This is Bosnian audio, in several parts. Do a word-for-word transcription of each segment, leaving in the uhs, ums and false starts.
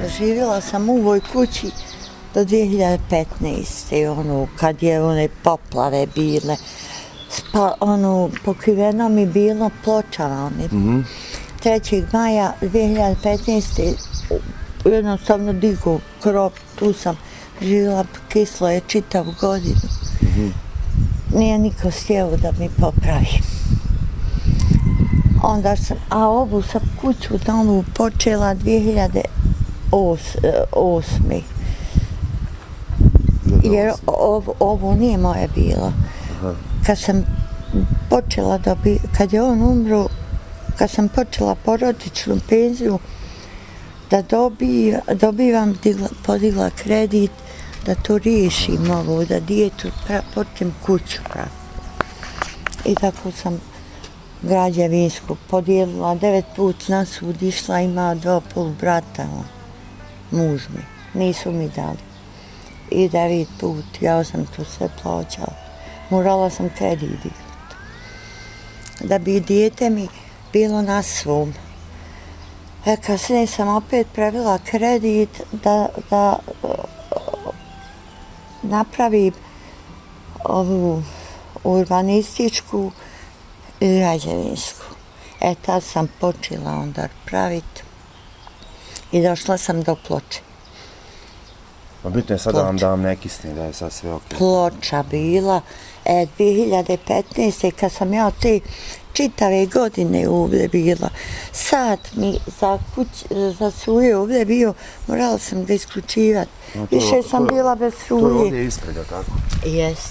živjela sam u ovoj kući do dvije hiljade petnaeste. Ono, kad je one poplave bile, spa, ono, pokriveno mi bilo pločama. Mm-hmm. trećeg maja dvije hiljade petnaeste. jednostavno digo krov, tu sam živjela, kislo je čitavu godinu. Mm-hmm. Nije niko stijelo da mi popravi. Onda sam, a ovu sam kuću novu počela dvije hiljade osme. Jer ovo, ovo nije moje bilo. Aha. Kad sam počela da bi, kad je on umro, kad sam počela porodičnu penziju, da dobi, dobivam, digla, podigla kredit, da to riješim ovo, da djetu počnem kuću pravi. I tako sam građevinsku podijelila, devet put na sud išla, ima dva pol brata, muž mi, nisu mi dali. I devet put, ja sam to sve plaćala. Morala sam kredit dignuti. Da bi dijete mi bilo na svom. E, kasnije sam opet pravila kredit da, da napravim ovu urbanističku i građevinsku. E, tad sam počela onda praviti i došla sam do Ploče. Pa bitno je sad da vam dam nekisni, da je sad sve ok. Ploča bila, e, dvije hiljade petnaeste. kad sam ja te čitave godine ovdje bila. Sad mi za, kuć, za struje ovdje bio, morala sam ga isključivati. No, Više to, sam to, bila bez struje. To je ovdje ispred, tako? Jest.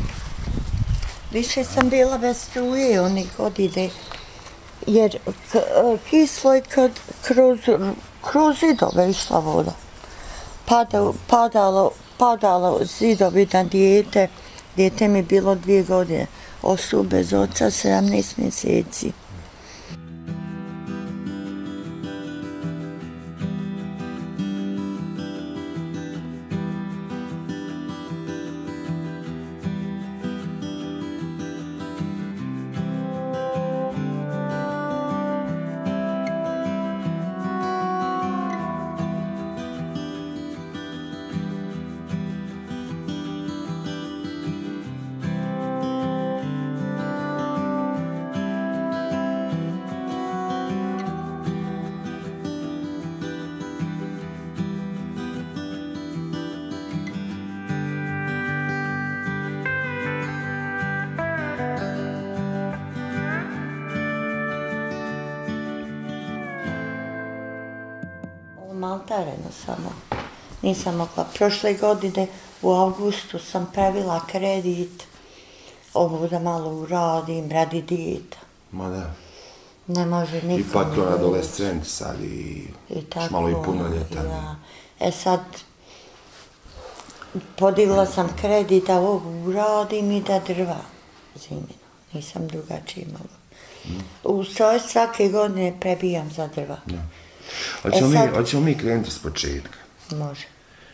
Više sam bila bez struje onih godine. Jer kislo je kad kroz, kroz zidove išla voda. Padalo, padalo, padalo zidovi na dijete. Dijete mi bilo dvije godine. Ostao bez oca sedamnaest mjeseci. Maltareno samo. Nisam mogla. Prošle godine u avgustu sam pravila kredit. Ovo da malo uradim, radi dijeta. Ma da. Ne može nikom. I patron adolescent sad i, I tako, malo i punoljetan. Ja. E sad, podigla sam kredit da ovo uradim i da drva zimino. Nisam drugačije mogla. Mm. U stvari svake godine prebijam za drva. Ja. Hoćemo e sad... mi, mi krenuti s početka. Može.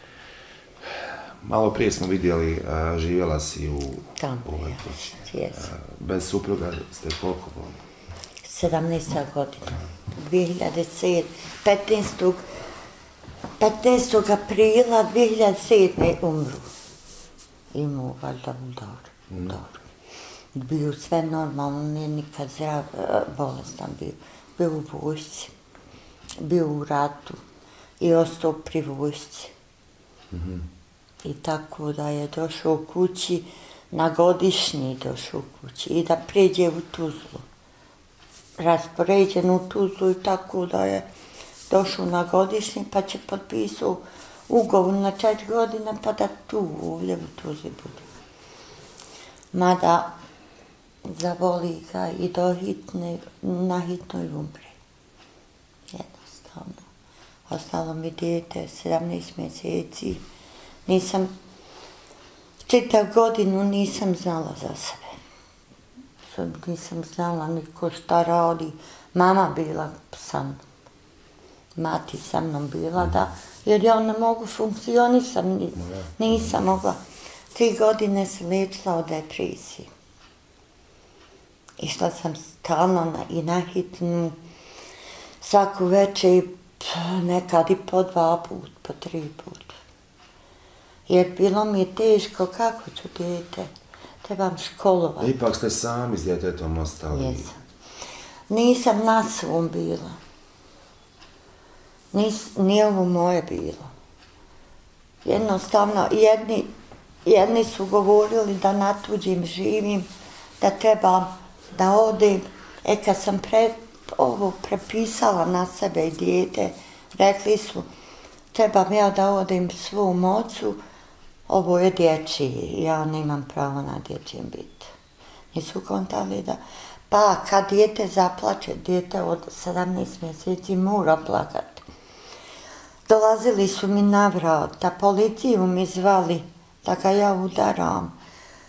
Malo prije smo vidjeli, a, živjela si u Tamo, ovoj kući. Yes. Bez supruga ste koliko boli? sedamnaesta godina. dvije hiljade sedme. petnaestog petnaestog aprila dvije hiljade sedme umru. Imao valjda udar. Mm. Bio sve normalno, nije nikad zdrav, bolestan bio. Bio u vojsci. Bio u ratu i ostao pri vojsci. Mm-hmm. I tako da je došao kući, na godišnji došao kući i da pređe u Tuzlu. Raspoređen u Tuzlu i tako da je došao na godišnji pa će potpisao ugovor na četiri godine pa da tu ovdje u Tuzli bude. Mada zavoli ga i do hitne, na hitnoj umre. Ostalo mi dijete, sedamnaest mjeseci. Nisam, čitav godinu nisam znala za sebe. Nisam znala niko šta radi. Mama bila sa mnom. Mati sa mnom bila, da. Jer ja ne mogu funkcionisam, nisam mogla. Tri godine sam liječila od depresije. Išla sam stalno na, i na hitnu. Svaku večer Nekad i po dva put, po tri put. Jer bilo mi je teško, kako ću dijete, trebam školovati. Ipak ste sami s djetetom ostali. Jesam. Nisam na svom bila. Nis, nije ovo moje bilo. Jednostavno, jedni, jedni su govorili da na tuđim živim, da trebam da odem. E kad sam pre, ovo prepisala na sebe i dijete, rekli su, trebam ja da odem svom ocu, ovo je dječji, ja nemam pravo na dječjem biti. Nisu kontali da, pa kad dijete zaplače, dijete od sedamnaest mjeseci mora plakati. Dolazili su mi na vrata, policiju mi zvali da ga ja udaram.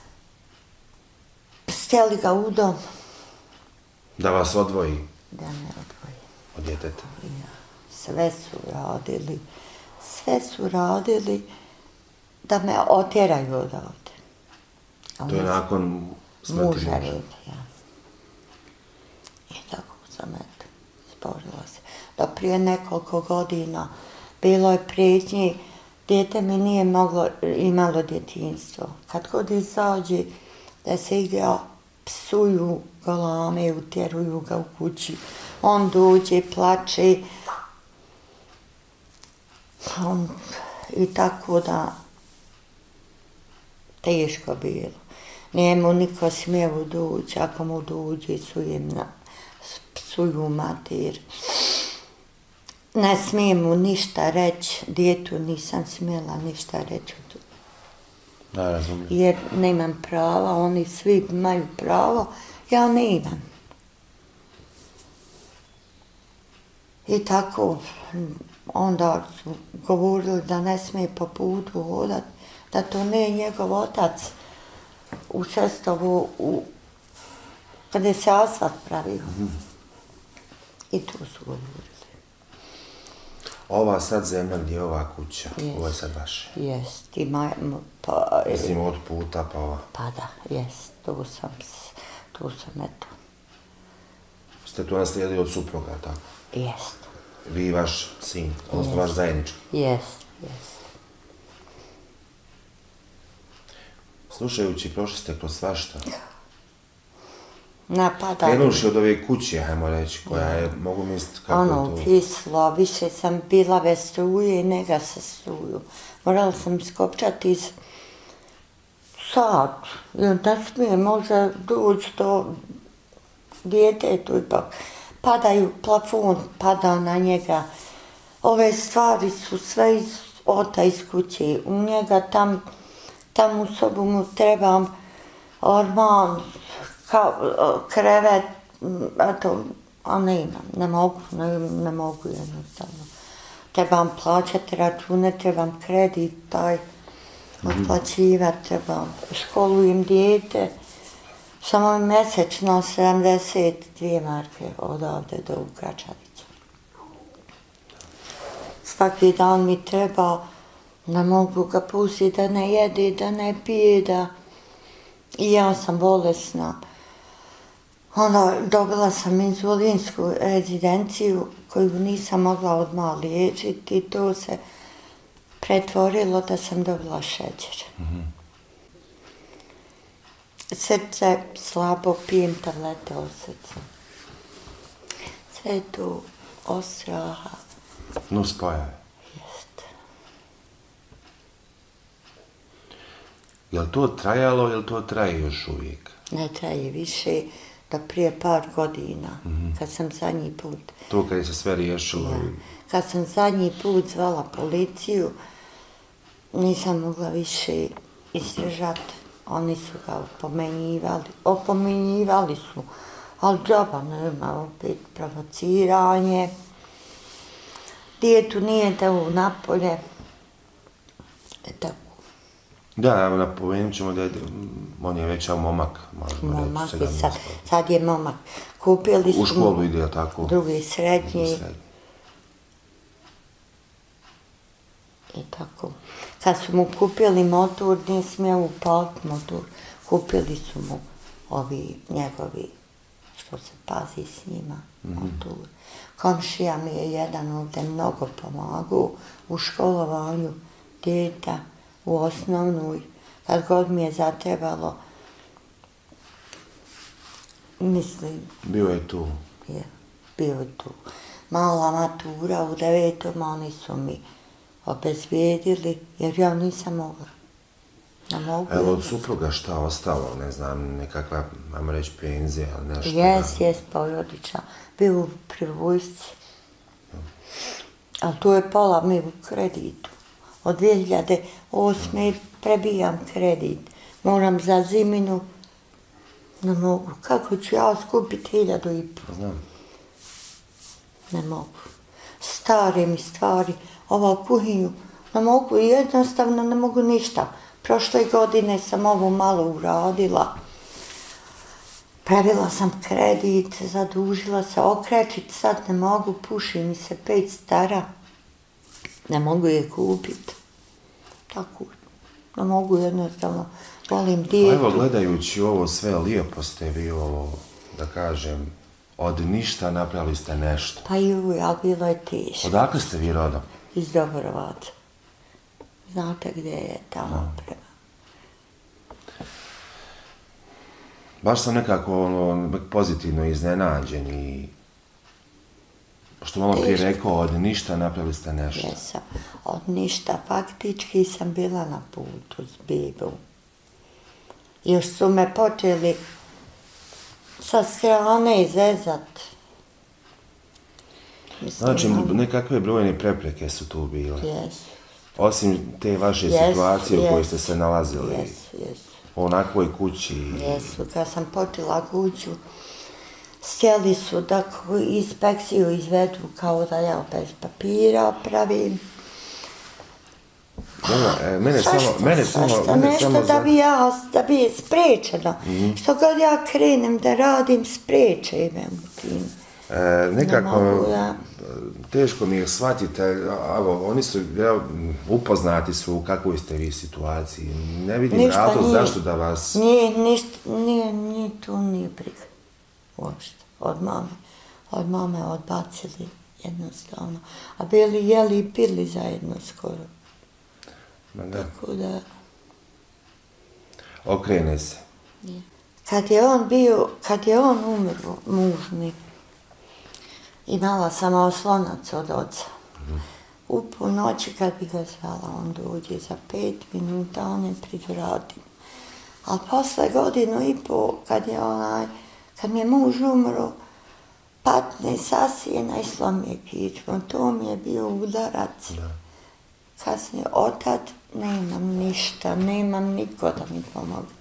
Stjeli ga u dom. Da vas odvoji? Da me odvoji. Od djeteta? Ja. Sve su radili, sve su radili da me otjeraju odavde. To je nakon smrti muža? Ja. I tako sam eto, sporila se. Do prije nekoliko godina bilo je prijetnji, dijete mi nije moglo, imalo djetinjstvo. Kad god izađe da se igra, psuju, galame, utjeruju ga u kući. On dođe, plače. On, i tako da teško bilo. Nije mu niko smjelo doći, ako mu dođe, psujem na, psuju mater. Ne smijem mu ništa reći, djetu nisam smjela ništa reći. Da, razumijem. Jer nemam prava, oni svi imaju pravo, ja nemam. I tako, onda su govorili da ne smije po putu hodati, da to ne je njegov otac u Šestovu, u, kada je se asfalt pravio. Mm-hmm. I to su govorili. Ova sad zemlja gdje je ova kuća, yes. Ovo je sad vaše. Jest, ima, pa... Mislim od puta pa ova. Pa da, jest, tu sam, tu sam eto. Ste tu naslijedili od supruga, tako? Jest. Vi i vaš sin, odnosno vaš zajednički? Jest, jest. Slušajući, prošli ste kroz svašta. Napadali. Krenuši od ove kuće, hajmo reći, koja je, mogu misliti kako ono, je to... kislo, više sam bila bez struje i nega sa struju. Morala sam iskopčati iz sat, jer ne smije, može doći do djetetu ipak. Padaju, plafon pada na njega. Ove stvari su sve iz ota iz kuće. U njega tam, tam u sobu mu trebam orman, Ka, krevet, eto, a ne imam, ne mogu, ne, ne mogu jednostavno. Trebam plaćati račune, trebam kredit taj, otplaćivati, trebam, školujem dijete, samo mjesečno sedamdeset dvije marke odavde do Gračanića. Svaki dan mi treba, ne mogu ga pustiti da ne jede, da ne pije, da... I ja sam bolesna. Onda dobila sam inzulinsku rezidenciju koju nisam mogla odmah liječiti i to se pretvorilo da sam dobila šećer. Mm-hmm. Srce slabo, pijem tablete od srca. Sve je tu ostraha. Nus pojave. Jest. Je li to trajalo ili to traje još uvijek? Ne traje više. Da prije par godina, mm-hmm. kad sam zadnji put... To kad je se sve riješilo? Ja, kad sam zadnji put zvala policiju, nisam mogla više izdržati. Oni su ga opomenjivali, opomenjivali su, ali džaba nema, opet provociranje. Djetu nije dao napolje. E tako. Da, evo napomenut ćemo da je, on je već momak, možemo momak reći, sad, sad je momak. Kupili su u školu ide, tako? Drugi srednji. I tako. Kad su mu kupili motor, nije smio upaliti motor. Kupili su mu ovi njegovi što se pazi s njima. Mm-hmm. Komšija mi je jedan ovdje mnogo pomagao u školovanju djeta, u osnovnoj, kad god mi je zatrebalo, mislim... Bio je tu. Je, bio je tu. Mala matura u devetom, oni su mi obezbijedili, jer ja nisam mogla. Ne mogu. Evo od supruga šta ostalo, ne znam, nekakva, ajmo reći, penzija ili nešto? Jes, jes, porodična. Bio pri vojsci. Ali tu je pola mi u kreditu. Od dvije hiljade osme prebijam kredit. Moram za ziminu, ne mogu. Kako ću ja skupiti hiljadu i pol? Znam. Ne mogu. Stare mi stvari, ova kuhinju, ne mogu, jednostavno ne mogu ništa. Prošle godine sam ovo malo uradila. Pravila sam kredit, zadužila se, okrećit sad ne mogu, puši mi se pet stara. Ne mogu je kupiti. Tako, ne mogu jednostavno, volim djetu. Evo, gledajući ovo sve, lijepo ste vi ovo, da kažem, od ništa napravili ste nešto. Pa ju, ali bilo je teško. Odakle ste vi rodom? Iz Dobrovaca. Znate gdje je tamo prema? Baš sam nekako ono, pozitivno iznenađen i što malo prije rekao, od ništa napravili ste nešto. Jesam. Od ništa. Faktički sam bila na putu s bebom. Još su me počeli sa strane zezat. Mislim, znači, on... nekakve brojne prepreke su tu bile. Jesu. Osim te vaše yes, situacije yes, u kojoj ste se nalazili. Jesu, jesu. U onakvoj kući. Jesu. Kad sam počela kuću, htjeli su da inspekciju izvedu kao da ja bez papira pravim. Dobro, e, mene Sašto, samo... Mene sašto, samo, mene nešto samo da za... bi ja, da bi je spriječeno. Mm-hmm. Što god ja krenem da radim, spriječe me u tim. E, nekako, ne mogu, ja. Teško mi je shvatiti, evo, oni su, ja, upoznati su u kakvoj ste vi situaciji. Ne vidim ništa razlog nije, zašto da vas... Nije, ništa, nije, nije tu, nije briga. Uopšte, od mame. Od mame odbacili jednostavno. A bili jeli i pili zajedno skoro. Ma da. Tako da... Okrene se. Kad je on bio, kad je on umro, muž mi, imala sam oslonac od oca. Mm-hmm. U ponoći kad bi ga zvala, on dođe za pet minuta, on je pred vratima. A posle godinu i po, kad je onaj, kad mi je muž umro, patne sasijena i slomije kičmu. To mi je bio udarac. Da. Kasnije, otad nemam ništa, nemam niko da mi pomogu.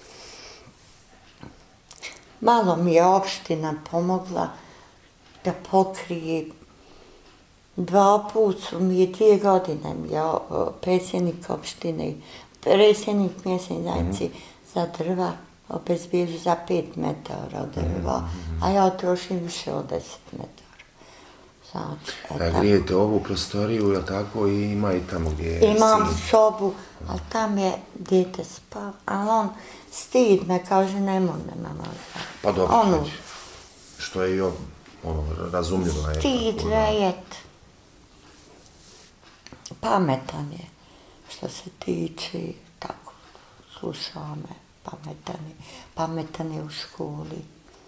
Malo mi je opština pomogla da pokrije. Dva put su mi je dvije godine mi je predsjednik opštine, predsjednik mjesne zajednice mm-hmm. za drva obezbježi za pet metara drva, mm-hmm. a ja trošim više od deset metara. Znači, a grijete ovu prostoriju, jel tako, i ima i tamo gdje je imam sin. sobu, ali tam je djete spav, ali on stid me, kaže, nemoj me mama. Pa dobro, ono, što je i ono, razumljivo. Stid, rejet. Pametan je, što se tiče, tako, slušao me, pametan je, pametan je u školi.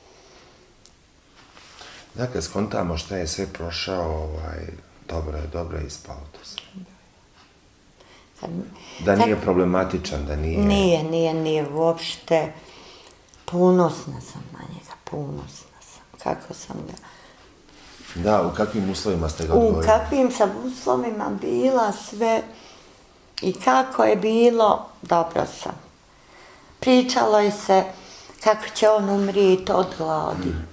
Dakle, skontamo šta je sve prošao, ovaj, dobro je, dobro je ispalo to sve. Kad, da nije kad, problematičan, da nije... Nije, nije, nije uopšte. Ponosna sam na njega, ponosna sam. Kako sam ga... Da, u kakvim uslovima ste ga odgojili? U kakvim sam uslovima bila sve i kako je bilo, dobro sam. Pričalo je se kako će on umrijeti od gladi. Hmm.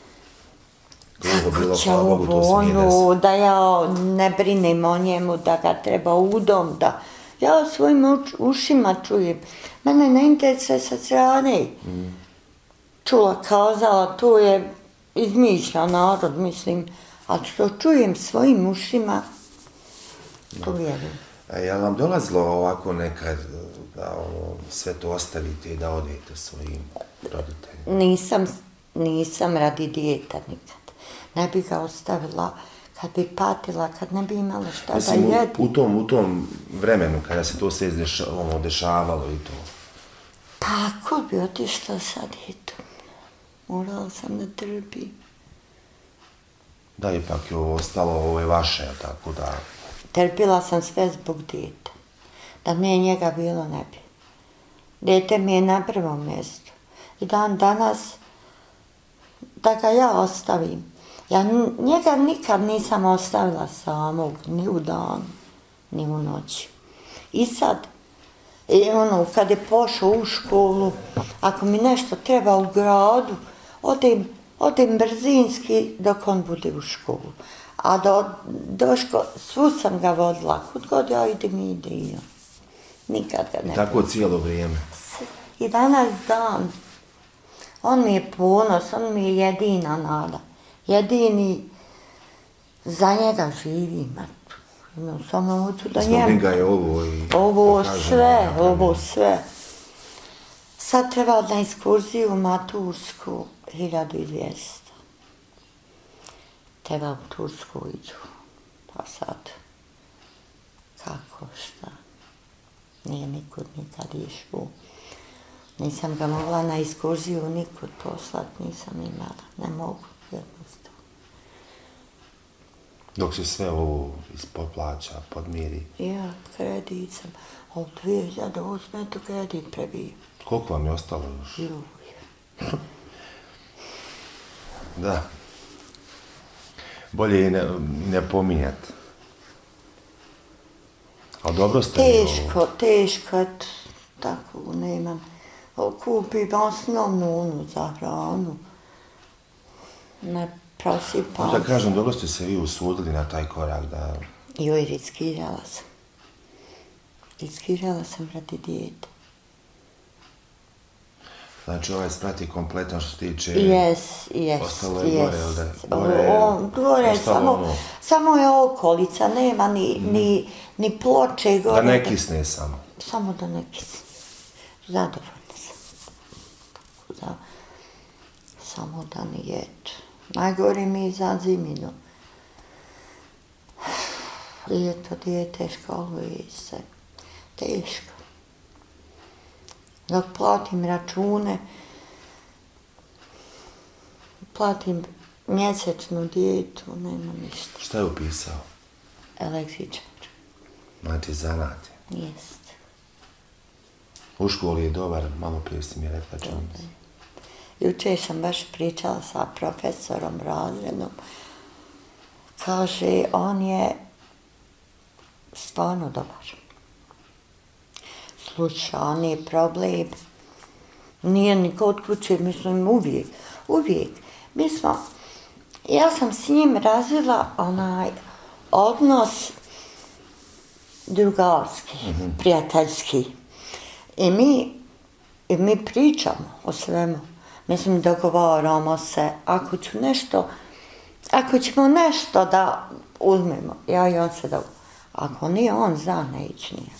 Kako će ovo, ono, da ja ne brinem o njemu, da ga treba u dom, da ja svojim ušima čujem. Mene ne interesuje sa strane. Mm. Čula, kazala, to je izmišlja narod, mislim, ali što čujem svojim ušima, to vjerujem. A je li vam dolazilo ovako nekad da ovo, sve to ostavite i da odete svojim roditeljima? Nisam nisam radi dijeta nikad. Ne bi ga ostavila kad bi patila, kad ne bi imala šta da jedi. U tom, u tom vremenu kada se to sve izdeša, ono, dešavalo i to? Pa, kud bi otišla sa djetom? Morala sam da trpim. Da, ipak je ovo ostalo, ovo je vaše, tako da... Trpila sam sve zbog djeta. Da nije njega bilo, ne bi. Djete mi je na prvom mjestu. I dan danas, da ga ja ostavim. Ja njega nikad nisam ostavila samog, ni u danu, ni u noći. I sad, i ono, kad je pošao u školu, ako mi nešto treba u gradu, odim, odim brzinski dok on bude u školu. A do, do škole, svu sam ga vodila, kud god ja idem, ide i on. Nikad ga ne... I tako cijelo vrijeme? I danas dan. On mi je ponos, on mi je jedina nada. Jedini, za njega živim. No, samo hoću da njemu... Zbog njega je ovo i... Ovo sve, ovo sve. Sad treba na ekskurziju matursku, hiljadu dvjesto. Treba u Tursku iđu. Pa sad, kako, šta? Nije nikud nikad išao. Nisam ga mogla na ekskurziju nikud poslat, nisam imala. Ne mogu, jednostavno. Dok se sve ovo ispod plaća, podmiri? Ja, kredit sam. Od dvije hiljade osme to kredit prebio. Koliko vam je ostalo još? Juj. Da. Bolje i ne, ne pominjati. Ali dobro ste teško, ovo. Teško, eto, tako nemam. Kupim osnovnu onu za hranu. Ne prosipam. Da kažem, dobro ste se vi usudili na taj korak da... Joj, riskirala sam. Riskirala sam radi dijete. Znači, ovaj sprat je kompletan što se tiče... Jes, jes, ostalo je gore, jes. da? Gore, o, gore samo, ono... samo je okolica, nema ni, mm. ni, ni ploče gore. Da ne kisne samo. Samo da ne kisne. Zadovoljna sam. Da, samo da ne ječe. Najgore mi je za ziminu. Ljeto dijete školuje se. Teško. Dok platim račune, platim mjesečnu dijetu, nema ništa. Šta je upisao? Električar. Znači, zanat je. Jest. U školi je dobar, malo prije si mi rekla čemu. Jučer sam baš pričala sa profesorom razrednom. Kaže, on je stvarno dobar. Sluša, nije problem. Nije ni kod kuće, mislim, uvijek, uvijek. Mi smo, ja sam s njim razvila onaj odnos drugarski, mm-hmm. prijateljski. I mi, i mi pričamo o svemu. Mislim, dogovaramo se, ako ću nešto, ako ćemo nešto da uzmemo, ja i on se da, ako nije on zna, ne ići nije.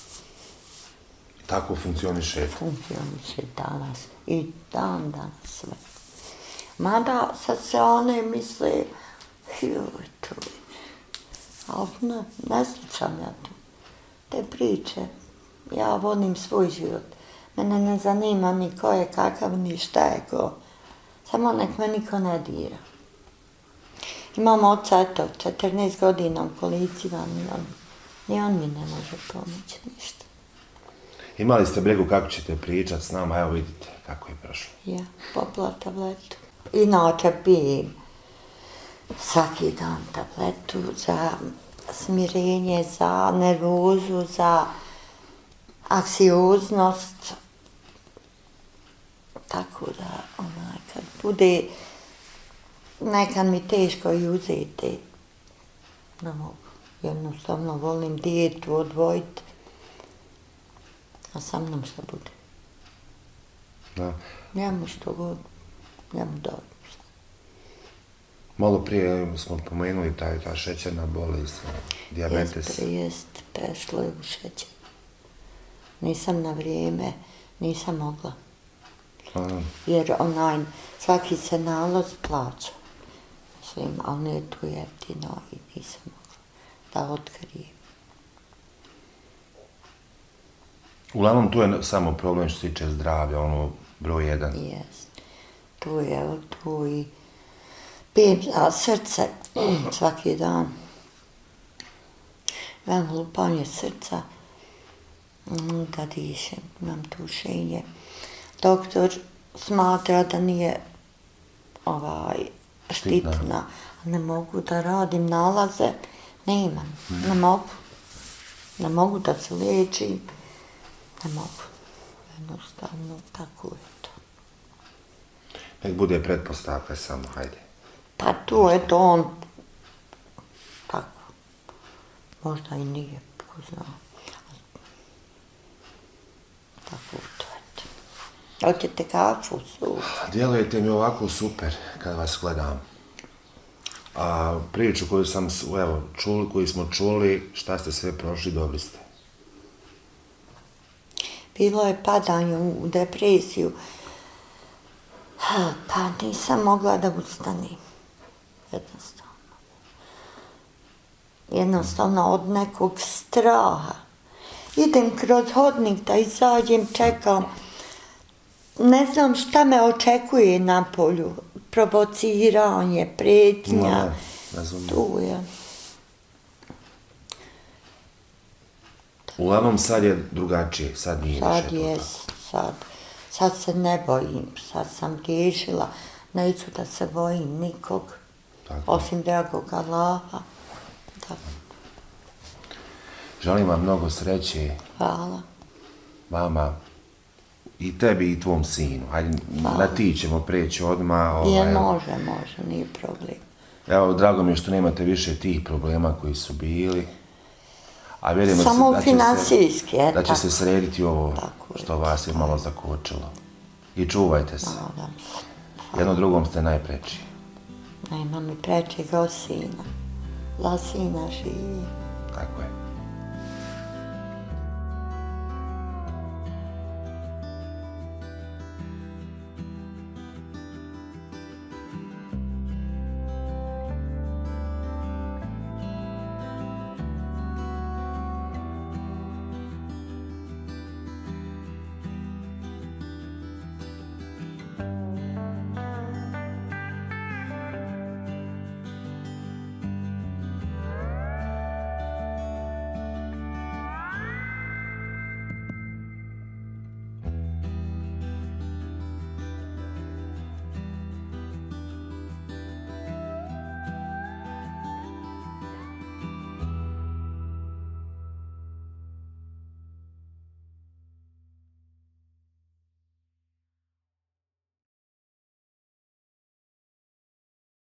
Tako funkcioniše? Funkcioniše danas i dan danas sve. Mada sad se one misle, joj to, ali ne, ne slučam ja to. Te priče, ja volim svoj život. Mene ne zanima ni ko je kakav, ni šta je ko. Samo nek me niko ne dira. Imam oca, eto, četrnaest godina u kolicima, ni on, ni on mi ne može pomoći ništa. Imali ste brigu kako ćete pričati s nama, evo vidite kako je prošlo. Ja, popila tabletu. Inače pijem svaki dan tabletu za smirenje, za nervozu, za anksioznost. Tako da, onaj, kad bude, nekad mi teško i uzeti. Ne mogu. Jednostavno volim dijetu odvojiti. A sa mnom što bude. Da. Njemu što god, njemu dobro. Malo prije smo pomenuli taj, ta šećerna bolest, dijabetes. Jest, jest, prešlo je u šećer. Nisam na vrijeme, nisam mogla. Jer onaj, svaki se nalaz plaća. Mislim, ali nije tu jeftino i nisam mogla da otkrijem. Uglavnom, tu je samo problem što se tiče zdravlja, ono, broj jedan. Jest. Tu je, tu i pijem za srce svaki dan. Imam lupanje srca, da dišem, imam tušenje. Doktor smatra da nije ovaj, štitna, ne mogu da radim nalaze, nemam, ne mogu. Ne mogu da se liječim, ne mogu. Jednostavno, tako je to. Nek bude pretpostavka samo, hajde. Pa tu je to on, tako, možda i nije, ko zna. Tako to je to. Hoćete kafu, sup? Djelujete mi ovako super kad vas gledam. A priču koju sam, evo, čuli, koju smo čuli, šta ste sve prošli, dobri ste. Bilo je padanje u depresiju. Pa nisam mogla da ustanem. Jednostavno. Jednostavno od nekog straha. Idem kroz hodnik da izađem, čekam. Ne znam šta me očekuje na polju. Provociranje, pretnja. Tu je. Uglavnom sad je drugačije, sad nije više to tako. Sad je, sad. Sad se ne bojim, sad sam riješila. Neću da se bojim nikog, osim dragog Allaha. Želim vam mnogo sreće. Hvala. Vama, i tebi i tvom sinu. Hajde, na ti ćemo preći odmah. Je, može, može, nije problem. Evo, drago mi je što nemate više tih problema koji su bili. Samo finansijski, eto. Da će se srediti ovo što vas je malo zakočilo. I čuvajte se. Jedno drugom ste najpreči. Nema mi prečega od sina. Za sina živi. Tako je.